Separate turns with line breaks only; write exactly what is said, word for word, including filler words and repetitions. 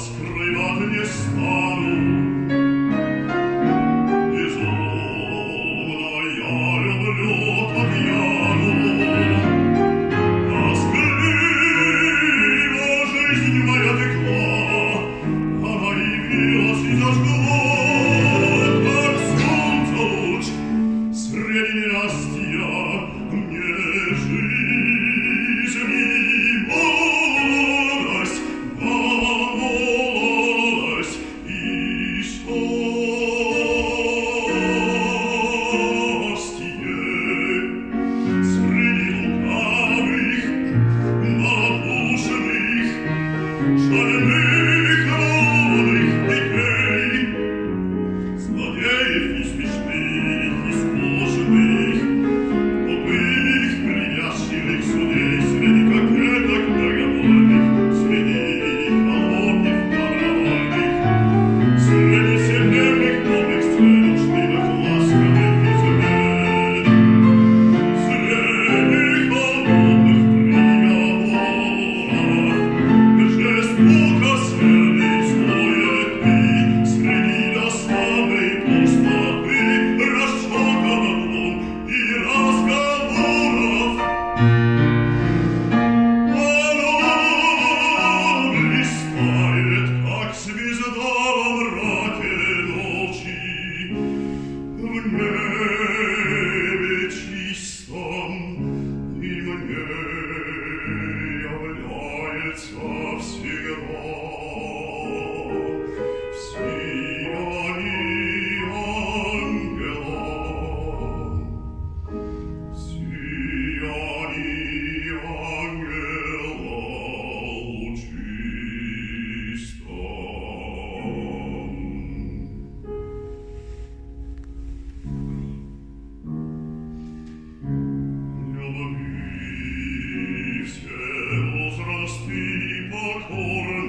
скрывать не стану. Безумно я люблю Татьяну. Тоскливо жизнь моя текла, она явилась и зажгла, как солнце луч среди ненастья мне жизни. Молодость, да, молодость и счастье. Среди лукавых, малодушных, шальных, ровных детей, злодеев усмешных и сложных, тупых, привязчивых судей, среди кокеток многовольных, среди холодных, добровольных, среди сильных, новых сцен, учлivых, ласковых и зверь, среди холодных приговоров, жестоко сверной суеты, среди досадной пустоты, расчета надлом и разговоров. Она блистает, как звезда во мраке ночи, в небе чистом, и мне является всегда в сиянии ангела, в сиянии ангела лучистом. Любви все возрасты покорны,